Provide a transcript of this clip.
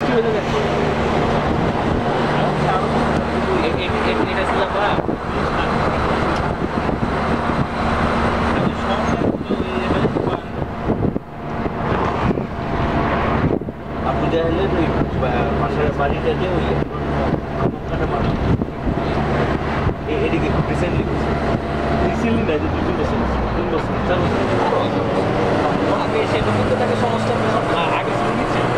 বৃষ্টি হয়ে যাবে এটা ছিল বা আপনি চাইলে ওই পাশের বাড়িটা যে ওই মক্কাটা মারা এদিকে রিসেন্টলি রিসেন্টলি না যে 2-3 বছর 3 বছর 4 বছর আগে সেটা কিন্তু তাকে সমস্যা আগে শুনে নিচ্ছে